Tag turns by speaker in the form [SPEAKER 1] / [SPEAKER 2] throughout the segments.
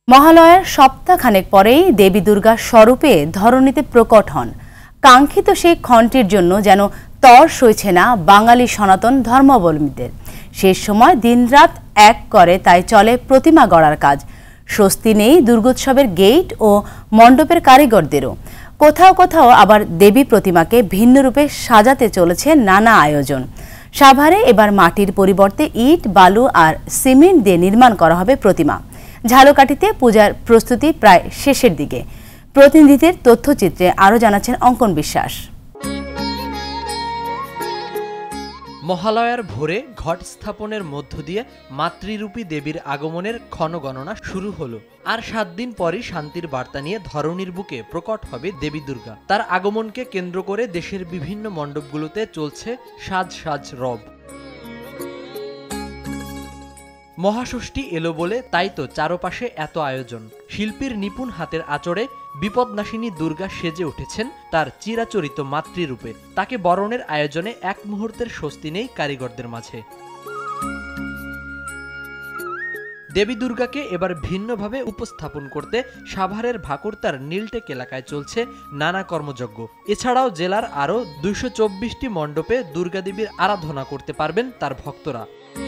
[SPEAKER 1] মহালয়ার সপ্তাহখানেক পরেই দেবী দুর্গা স্বরূপে ধরণীতে প্রকট হন। কাঙ্ক্ষিত সেই ক্ষণটির জন্য যেন তর সইছে না বাঙালি সনাতন ধর্মাবলম্বীদের। শেষ সময় দিনরাত এক করে তাই চলে প্রতিমা গড়ার কাজ। স্বস্তি নেই দুর্গোৎসবের গেট ও মণ্ডপের কারিগরদেরও। কোথাও কোথাও আবার দেবী প্রতিমাকে ভিন্ন রূপে সাজাতে চলেছে নানা আয়োজন। সাভারে এবার মাটির পরিবর্তে ইট, বালু আর সিমেন্ট দিয়ে নির্মাণ করা হবে প্রতিমা। ঝালকাঠিতে পূজার প্রস্তুতি প্রায় শেষের দিকে। প্রতিনিধিদের তথ্যচিত্রে আরও জানাচ্ছেন অঙ্কন বিশ্বাস।
[SPEAKER 2] মহালয়ার ভোরে ঘট স্থাপনের মধ্য দিয়ে মাতৃরূপী দেবীর আগমনের ক্ষণগণনা শুরু হলো। আর 7 দিন পরই শান্তির বার্তা নিয়ে ধরণীর বুকে প্রকট হবে দেবী দুর্গা। তার আগমনকে কেন্দ্র করে দেশের বিভিন্ন মণ্ডপগুলোতে চলছে সাজ সাজ রব। মহাষষ্ঠী এলো বলে তাই তো চারপাশে এত আয়োজন। শিল্পীর নিপুণ হাতের আঁচড়ে বিপদনাশিনী দুর্গা সেজে উঠেছেন তার চিরাচরিত মাতৃরূপে। তাকে বরণের আয়োজনে এক মুহূর্তের স্বস্তি নেই কারিগরদের মাঝে। দেবী দুর্গাকে এবার ভিন্নভাবে উপস্থাপন করতে সাভারের ভাকুরতার নীলটেক এলাকায় চলছে নানা কর্মযজ্ঞ। এছাড়াও জেলার আরও 224টি মণ্ডপে দুর্গা দেবীর আরাধনা করতে পারবেন তার ভক্তরা।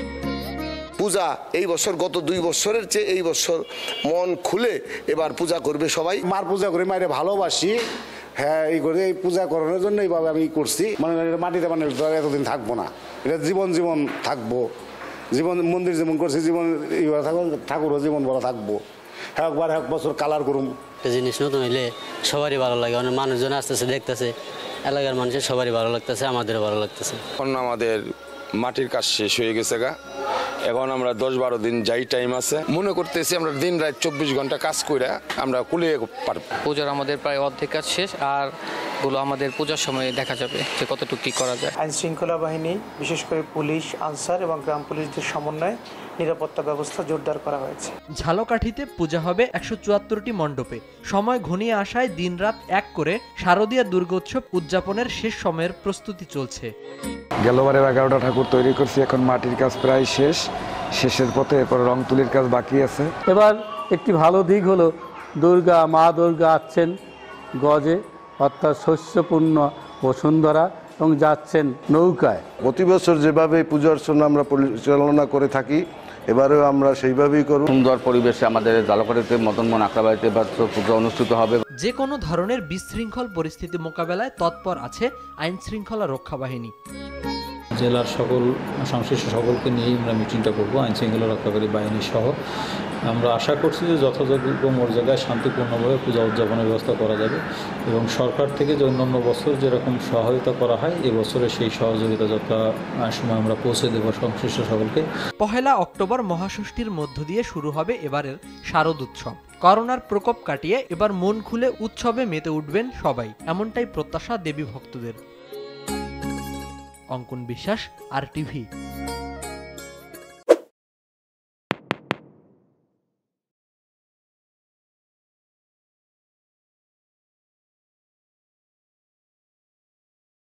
[SPEAKER 3] পূজা এই বছর গত 2 বছরের চেয়ে এই বছর মন খুলে এবার পূজা করবে সবাই।
[SPEAKER 4] মার পূজা করে মায়ের ভালোবাসি। হ্যাঁ, এই করে এই পূজা করানোর জন্য এইভাবে আমি করছি। মানে মাটিতে মানে এতদিন থাকবো না, এটা জীবন জীবন থাকবো। জীবন মন্দির যেমন করছি জীবন এইভাবে থাকবো, ঠাকুরও জীবন বলা থাকবো। একবার 1 বছর কালার করুম।
[SPEAKER 5] একটা জিনিস নতুন হইলে সবারই ভালো লাগে। অনেক মানুষজন আসতেছে, দেখতেছে, এলাকার মানুষের সবারই ভালো লাগতেছে, আমাদেরও ভালো লাগতেছে।
[SPEAKER 6] এখন আমাদের মাটির কাজ শেষ হয়ে গেছে গা, এখন আমরা 10-12 দিন যাই টাইম আছে। মনে করতেছি আমরা দিন রাত 24 ঘন্টা কাজ করে আমরা কুলিয়ে পারবো।
[SPEAKER 7] পূজার আমাদের প্রায় অর্ধেক কাজ শেষ, আর গুলো আমাদের পূজার সময় দেখা যাবে যে কতটুকু কি করা যায়।
[SPEAKER 8] আইন শৃঙ্খলা বাহিনী, বিশেষ করে পুলিশ, আনসার এবং গ্রাম পুলিশদের সমন্বয়ে নিরাপত্তা ব্যবস্থা জোরদার করা হয়েছে।
[SPEAKER 2] ঝালকাঠিতে পূজা হবে 174টি মণ্ডপে। সময় ঘনিয়ে আসায় দিনরাত এক করে শারদীয়া দুর্গোৎসব উদযাপনের শেষ সময়ের প্রস্তুতি চলছে।
[SPEAKER 9] গেলবারে 11টা ঠাকুর তৈরি করছি, এখন মাটির কাজ প্রায় শেষের পথে, এরপর রং তুলির কাজ বাকি আছে।
[SPEAKER 10] এবার একটি ভালো দিক হলো মা দুর্গা আসছেন গজে, অর্থাৎ শস্যপূর্ণ বসুন্ধরা, এবং যাচ্ছেন নৌকায়।
[SPEAKER 11] প্রতি বছর যেভাবে পূজা অর্চনা আমরা পরিচালনা করে থাকি, এবারেও আমরা সেইভাবেই করব।
[SPEAKER 12] সুন্দর পরিবেশে আমাদের ঝালকাঠিতে মদনমোহন আখড়াবাড়িতে পূজা অনুষ্ঠিত হবে।
[SPEAKER 2] যে কোনো ধরনের বিশৃঙ্খল পরিস্থিতি মোকাবেলায় তৎপর আছে আইন শৃঙ্খলা রক্ষা বাহিনী।
[SPEAKER 13] জেলার সকল সংশ্লিষ্ট সকলকে নিয়েই আমরা মিটিংটা করবো, আইন শৃঙ্খলা রক্ষাকারী বাহিনী সহ। আমরা আশা করছি যে যথাযোগ্য মর্যাদায় শান্তিপূর্ণভাবে পূজা উদযাপনের ব্যবস্থা করা যাবে, এবং সরকার থেকে যে অন্যান্য বছর যেরকম সহায়তা করা হয় এবছরে সেই সহযোগিতা যথা সময় আমরা পৌঁছে দেব সংশ্লিষ্ট সকলকে। 1
[SPEAKER 2] অক্টোবর মহাষষ্ঠীর মধ্য দিয়ে শুরু হবে এবারের শারদ উৎসব। করোনার প্রকোপ কাটিয়ে এবার মন খুলে উৎসবে মেতে উঠবেন সবাই, এমনটাই প্রত্যাশা দেবী ভক্তদের। অঙ্কন বিশ্বাস, RTV।